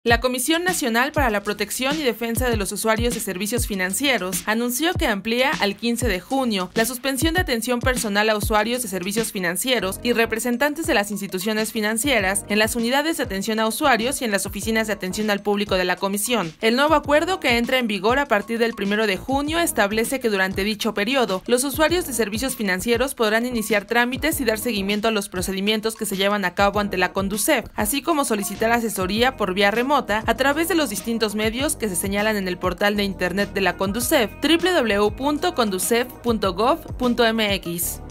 La Comisión Nacional para la Protección y Defensa de los Usuarios de Servicios Financieros anunció que amplía al 15 de junio la suspensión de atención personal a usuarios de servicios financieros y representantes de las instituciones financieras en las unidades de atención a usuarios y en las oficinas de atención al público de la Comisión. El nuevo acuerdo, que entra en vigor a partir del 1 de junio, establece que durante dicho periodo, los usuarios de servicios financieros podrán iniciar trámites y dar seguimiento a los procedimientos que se llevan a cabo ante la Conducef, así como solicitar asesoría por vía remota a través de los distintos medios que se señalan en el portal de internet de la Conducef, www.conducef.gov.mx.